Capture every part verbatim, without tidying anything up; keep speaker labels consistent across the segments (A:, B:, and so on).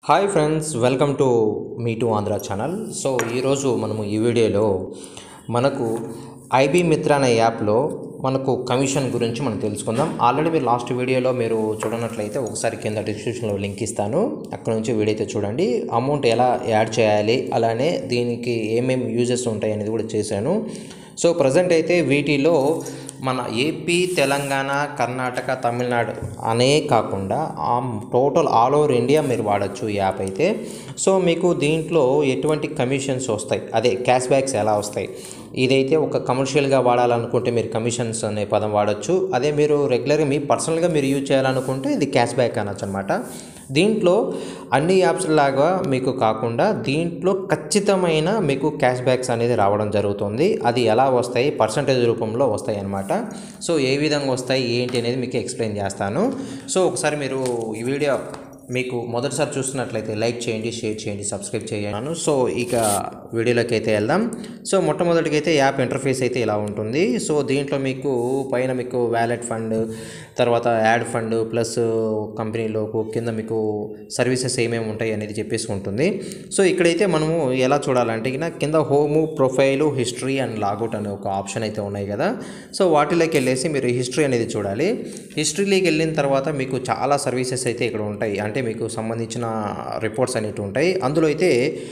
A: Hi friends, welcome to me to Andhra channel. So ఈరోజు మనము ఈ వీడియోలో మనకు ఐబీ మిత్ర అనే యాప్లో మనకు కమిషన్ గురించి మనం తెలుసుకుందాం. ఆల్రెడీ మీరు లాస్ట్ వీడియోలో మీరు చూడనట్లయితే ఒకసారి కింద డిస్క్రిప్షన్లో లింక్ ఇస్తాను, అక్కడ నుంచి వీడియో అయితే చూడండి. అమౌంట్ ఎలా యాడ్ చేయాలి, అలానే దీనికి ఏమేమి యూజెస్ ఉంటాయి అనేది కూడా చేశాను. సో ప్రజెంట్ అయితే వీటిలో మన ఏపీ, తెలంగాణ, కర్ణాటక, తమిళనాడు అనే కాకుండా టోటల్ ఆల్ ఓవర్ ఇండియా మీరు వాడచ్చు ఈ యాప్ అయితే. సో మీకు దీంట్లో ఎటువంటి కమిషన్స్ వస్తాయి, అదే క్యాష్ బ్యాక్స్ ఎలా వస్తాయి, ఇదైతే ఒక కమర్షియల్గా వాడాలనుకుంటే మీరు కమిషన్స్ అనే పదం వాడచ్చు. అదే మీరు రెగ్యులర్గా మీ పర్సనల్గా మీరు యూజ్ చేయాలనుకుంటే ఇది క్యాష్ బ్యాక్ అనొచ్చు అనమాట. దీంట్లో అన్ని యాప్స్ లాగా మీకు కాకుండా దీంట్లో ఖచ్చితమైన మీకు క్యాష్ బ్యాక్స్ అనేది రావడం జరుగుతుంది. అది ఎలా వస్తాయి, పర్సంటేజ్ రూపంలో వస్తాయి అన్నమాట. సో ఏ విధంగా వస్తాయి ఏంటి అనేది మీకు ఎక్స్ప్లెయిన్ చేస్తాను. సో ఒకసారి మీరు ఈ వీడియో మీకు మొదటిసారి చూస్తున్నట్లయితే లైక్ చేయండి, షేర్ చేయండి, సబ్స్క్రైబ్ చేయాను. సో ఇక వీడియోలోకి అయితే వెళ్దాం. సో మొట్టమొదటిగా అయితే యాప్ ఇంటర్ఫేస్ అయితే ఇలా ఉంటుంది. సో దీంట్లో మీకు పైన మీకు వ్యాలెట్ ఫండ్, తర్వాత యాడ్ ఫండ్, ప్లస్ కంపెనీలోకి కింద మీకు సర్వీసెస్ ఏమేమి ఉంటాయి అనేది చెప్పేసి ఉంటుంది. సో ఇక్కడైతే మనము ఎలా చూడాలంటే కింద home, profile, history and logout అనే ఒక ఆప్షన్ అయితే ఉన్నాయి కదా. సో వాటిలోకి వెళ్ళేసి మీరు హిస్టరీ అనేది చూడాలి. హిస్టరీలోకి వెళ్ళిన తర్వాత మీకు చాలా సర్వీసెస్ అయితే ఇక్కడ ఉంటాయి, అంటే మీకు సంబంధించిన రిపోర్ట్స్ అనేవి ఉంటాయి. అందులో అయితే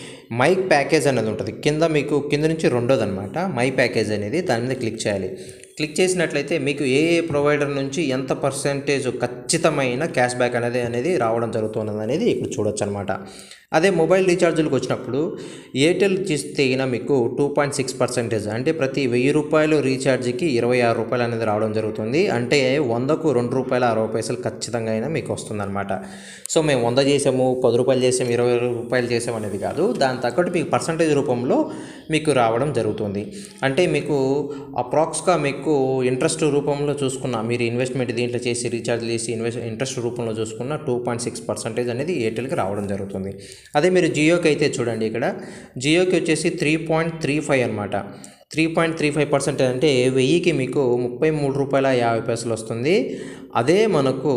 A: మై ప్యాకేజ్ అనేది ఉంటుంది కింద, మీకు కింద నుంచి రెండోది అనమాట మై ప్యాకేజ్ అనేది. దాని మీద క్లిక్ చేయాలి. క్లిక్ చేసినట్లయితే మీకు ఏ ఏ ప్రొవైడర్ నుంచి ఎంత పర్సెంటేజ్ ఖచ్చితమైన క్యాష్ బ్యాక్ అనేది అనేది రావడం జరుగుతున్నది అనేది ఇక్కడ చూడొచ్చు అనమాట. అదే మొబైల్ రీఛార్జులకు వచ్చినప్పుడు ఎయిర్టెల్ చేస్తే మీకు టూ పాయింట్ సిక్స్ పర్సెంటేజ్, అంటే ప్రతి వెయ్యి రూపాయలు రీఛార్జ్కి ఇరవై ఆరు రూపాయలు అనేది రావడం జరుగుతుంది. అంటే వందకు రెండు రూపాయల అరవై పైసలు ఖచ్చితంగా అయినా మీకు వస్తుంది అనమాట. సో మేము వంద చేసాము, పది రూపాయలు చేసాము, ఇరవై రూపాయలు చేసాము అనేది కాదు, దాని తగ్గట్టు మీకు పర్సంటేజ్ రూపంలో మీకు రావడం జరుగుతుంది. అంటే మీకు అప్రాక్స్గా మీకు ఇంట్రెస్ట్ రూపంలో చూసుకున్న, మీరు ఇన్వెస్ట్మెంట్ దీంట్లో చేసి రీఛార్జ్ చేసి ఇన్వెస్ట్ ఇంట్రెస్ట్ రూపంలో చూసుకున్న టూ పాయింట్ సిక్స్ పర్సెంటేజ్ అనేది ఎయిర్టెల్కి రావడం జరుగుతుంది. అదే మీరు జియోకి అయితే చూడండి, ఇక్కడ జియోకి వచ్చేసి త్రీ పాయింట్ త్రీ ఫైవ్ అనమాట. Three point three five percentage అంటే వెయ్యికి మీకు ముప్పై మూడు రూపాయల యాభై పైసలు వస్తుంది. అదే మనకు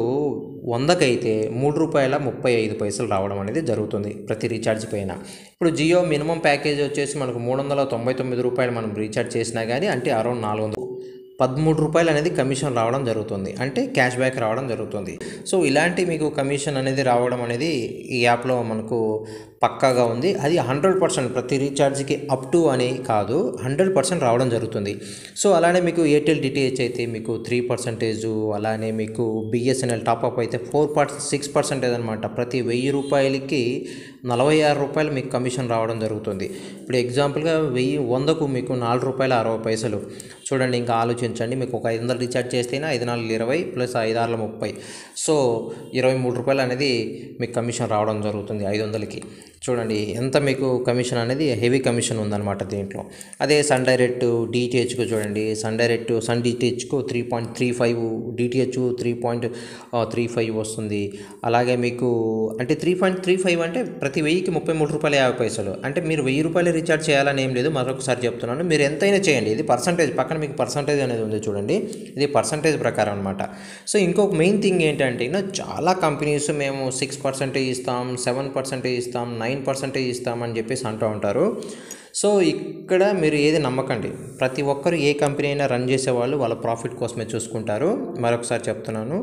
A: వందకైతే మూడు రూపాయల ముప్పై ఐదు పైసలు రావడం అనేది జరుగుతుంది ప్రతి రీఛార్జ్ పైన. ఇప్పుడు జియో మినిమం ప్యాకేజ్ వచ్చేసి మనకు మూడు వందల తొంభై తొమ్మిది రూపాయలు మనం రీఛార్జ్ చేసినా కానీ, అంటే అరౌండ్ నాలుగు వందలు పదమూడు రూపాయలు అనేది కమిషన్ రావడం జరుగుతుంది, అంటే క్యాష్ బ్యాక్ రావడం జరుగుతుంది. సో ఇలాంటి మీకు కమిషన్ అనేది రావడం అనేది ఈ యాప్లో మనకు పక్కాగా ఉంది. అది హండ్రెడ్ పర్సెంట్ ప్రతి రీఛార్జ్కి అప్ టు అని కాదు, హండ్రెడ్ పర్సెంట్ రావడం జరుగుతుంది. సో అలానే మీకు ఎయిర్టెల్ డిటిహెచ్ అయితే మీకు త్రీ పర్సెంటేజు, అలానే మీకు బిఎస్ఎన్ఎల్ టాప్అప్ అయితే ఫోర్ పాయింట్ సిక్స్ పర్సెంటేజ్ అనమాట. ప్రతి వెయ్యి రూపాయలకి నలభై ఆరు రూపాయలు మీకు కమిషన్ రావడం జరుగుతుంది. ఇప్పుడు ఎగ్జాంపుల్గా వెయ్యి వందకు మీకు నాలుగు రూపాయల అరవై పైసలు చూడండి. ఇంకా ఆలోచించండి, మీకు ఒక ఐదు వందలు రీఛార్జ్ చేస్తేనే ఐదు నాలుగు ఇరవై ప్లస్ ఐదు ఆరుల ముప్పై, సో ఇరవై మూడు రూపాయలు అనేది మీకు కమిషన్ రావడం జరుగుతుంది ఐదు వందలకి. చూడండి ఎంత మీకు కమిషన్ అనేది హెవీ కమిషన్ ఉందన్నమాట దీంట్లో. అదే సన్ డైరెక్ట్ డిటిహెచ్కు చూడండి, సన్ డైరెక్ట్ సన్ డిటిహెచ్కు three point three five, DTH three point three five వస్తుంది. అలాగే మీకు అంటే త్రీ పాయింట్ త్రీ ఫైవ్ అంటే ప్రతి వెయ్యికి ముప్పై మూడు రూపాయల యాభై పైసలు. అంటే మీరు వెయ్యి రూపాయలు రీఛార్జ్ చేయాలని ఏం లేదు, మరొకసారి చెప్తున్నాను, మీరు ఎంతైనా చేయండి. ఇది పర్సంటేజ్, పక్కన మీకు పర్సంటేజ్ అనేది ఉంది చూడండి, ఇది పర్సంటేజ్ ప్రకారం అనమాట. సో ఇంకొక మెయిన్ థింగ్ ఏంటంటే చాలా కంపెనీస్ మేము సిక్స్ పర్సెంటేజ్ ఇస్తాం, సెవెన్ పర్సెంటేజ్ ఇస్తాం, నైన్ పర్సెంటేజ్ ఇస్తామని చెప్పేసి అంటూ ఉంటారు. సో ఇక్కడ మీరు ఏది నమ్మకండి. ప్రతి ఒక్కరు ఏ కంపెనీ అయినా రన్ చేసేవాళ్ళు వాళ్ళ ప్రాఫిట్ కోసమే చూసుకుంటారు. మరొకసారి చెప్తున్నాను,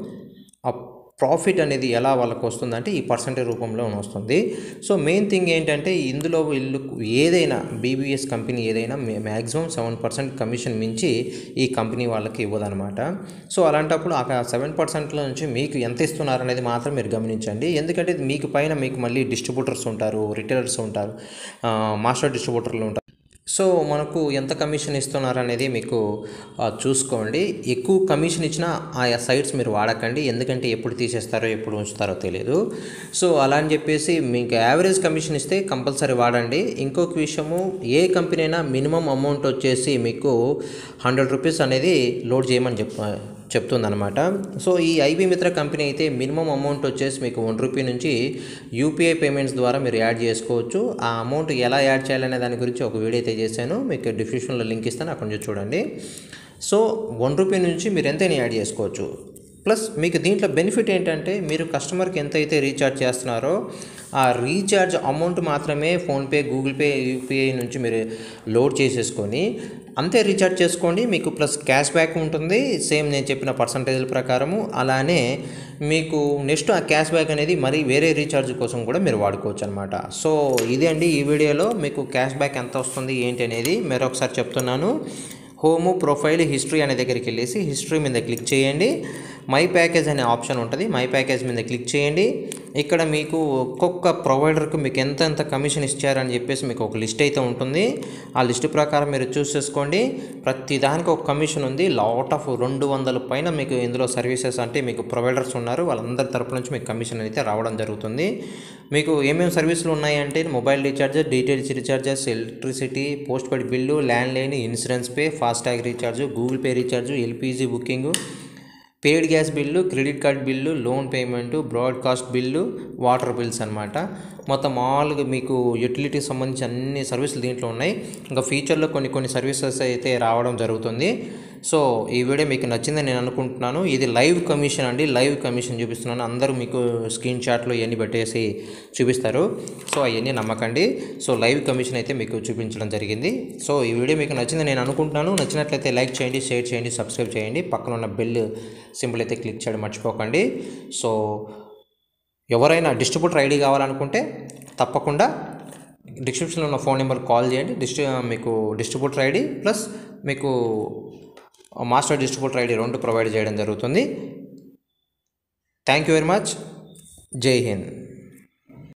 A: ప్రాఫిట్ అనేది ఎలా వాళ్ళకు వస్తుందంటే ఈ పర్సెంటేజ్ రూపంలో వస్తుంది. సో మెయిన్ థింగ్ ఏంటంటే ఇందులో వీళ్ళు ఏదైనా బీబీఎస్ కంపెనీ ఏదైనా మ్యాక్సిమం సెవెన్ పర్సెంట్ కమిషన్ మించి ఈ కంపెనీ వాళ్ళకి ఇవ్వదనమాట. సో అలాంటప్పుడు ఆ సెవెన్ పర్సెంట్లో నుంచి మీకు ఎంత ఇస్తున్నారు అనేది మాత్రం మీరు గమనించండి. ఎందుకంటే మీకు పైన మీకు మళ్ళీ డిస్ట్రిబ్యూటర్స్ ఉంటారు, రిటైలర్స్ ఉంటారు, మాస్టర్ డిస్ట్రిబ్యూటర్లు ఉంటారు. సో మనకు ఎంత కమిషన్ ఇస్తున్నారు అనేది మీకు చూసుకోండి. ఎక్కువ కమిషన్ ఇచ్చినా ఆ సైట్స్ మీరు వాడకండి, ఎందుకంటే ఎప్పుడు తీసేస్తారో ఎప్పుడు ఉంచుతారో తెలియదు. సో అలా అని చెప్పేసి మీకు యావరేజ్ కమిషన్ ఇస్తే కంపల్సరీ వాడండి. ఇంకొక విషయము, ఏ కంపెనీ అయినా మినిమం అమౌంట్ వచ్చేసి మీకు హండ్రెడ్ రూపీస్ అనేది లోడ్ చేయమని చెప్ చెప్తుందనమాట. సో ఈ ఐబీ మిత్ర కంపెనీ అయితే మినిమం అమౌంట్ వచ్చేసి మీకు వన్ రూపీ నుంచి యూపీఐ పేమెంట్స్ ద్వారా మీరు యాడ్ చేసుకోవచ్చు. ఆ అమౌంట్ ఎలా యాడ్ చేయాలనే దాని గురించి ఒక వీడియో అయితే చేశాను, మీకు డిస్క్రిప్షన్లో లింక్ ఇస్తాను, అక్కడ నుంచి చూడండి. సో వన్ రూపీ నుంచి మీరు ఎంతైనా యాడ్ చేసుకోవచ్చు. ప్లస్ మీకు దీంట్లో బెనిఫిట్ ఏంటంటే మీరు కస్టమర్కి ఎంత అయితే రీఛార్జ్ చేస్తున్నారో ఆ రీఛార్జ్ అమౌంట్ మాత్రమే ఫోన్పే, గూగుల్ పే, యూపీఐ నుంచి మీరు లోడ్ చేసేసుకొని అంతే రీఛార్జ్ చేసుకోండి. మీకు ప్లస్ క్యాష్ బ్యాక్ ఉంటుంది సేమ్ నేను చెప్పిన పర్సంటేజ్ల ప్రకారము. అలానే మీకు నెక్స్ట్ ఆ క్యాష్ బ్యాక్ అనేది మరి వేరే రీఛార్జ్ కోసం కూడా మీరు వాడుకోవచ్చు అనమాట. సో ఇదే అండి ఈ వీడియోలో మీకు క్యాష్ బ్యాక్ ఎంత వస్తుంది ఏంటి అనేది మరొకసారి చెప్తున్నాను. హోము, ప్రొఫైల్, హిస్టరీ అనే దగ్గరికి వెళ్ళేసి హిస్టరీ మీద క్లిక్ చేయండి. మై ప్యాకేజ్ అనే ఆప్షన్ ఉంటుంది. మై ప్యాకేజ్ మీద క్లిక్ చేయండి. ఇక్కడ మీకు ఒక్కొక్క ప్రొవైడర్కి మీకు ఎంత ఎంత కమిషన్ ఇచ్చారని చెప్పేసి మీకు ఒక లిస్ట్ అయితే ఉంటుంది. ఆ లిస్ట్ ప్రకారం మీరు చూస్ చేసుకోండి. ప్రతి దానికి ఒక కమిషన్ ఉంది. లాట్ ఆఫ్ రెండు వందల పైన మీకు ఇందులో సర్వీసెస్ అంటే మీకు ప్రొవైడర్స్ ఉన్నారు. వాళ్ళందరి తరపు నుంచి మీకు కమిషన్ అయితే రావడం జరుగుతుంది. మీకు ఏమేమి సర్వీసులు ఉన్నాయంటే mobile recharge, details recharges, electricity, postpaid bill, landline, insurance pay, FASTag recharge, Google Pay recharge, LPG booking, paid gas bill, credit card bill, loan payment, broadcast bill, water bills అనమాట. మొత్తం మామూలుగా మీకు utility సంబంధించి అన్ని సర్వీసులు దీంట్లో ఉన్నాయి. ఇంకా ఫ్యూచర్లో కొన్ని కొన్ని సర్వీసెస్ అయితే రావడం జరుగుతుంది. సో ఈ వీడియో మీకు నచ్చిందని నేను అనుకుంటున్నాను. ఇది లైవ్ కమిషన్ అండి, లైవ్ కమిషన్ చూపిస్తున్నాను. అందరూ మీకు స్క్రీన్ షాట్లు ఇవన్నీ పెట్టేసి చూపిస్తారు. సో అవన్నీ నమ్మకండి. సో లైవ్ కమిషన్ అయితే మీకు చూపించడం జరిగింది. సో ఈ వీడియో మీకు నచ్చిందని నేను అనుకుంటున్నాను. నచ్చినట్లయితే లైక్ చేయండి, షేర్ చేయండి, సబ్స్క్రైబ్ చేయండి. పక్కన ఉన్న బెల్ సింబల్ అయితే క్లిక్ చేయడం మర్చిపోకండి. సో ఎవరైనా డిస్ట్రిబ్యూటర్ ఐడి కావాలనుకుంటే తప్పకుండా డిస్క్రిప్షన్లో ఉన్న ఫోన్ నెంబర్ కాల్ చేయండి. డిస్ట్రి మీకు డిస్ట్రిబ్యూటర్ ఐడి ప్లస్ మీకు మాస్టర్ డిస్ట్రిబ్యూటర్ ఐడి రెండు ప్రొవైడ్ చేయడం జరుగుతుంది. Thank you very much. జై హింద్.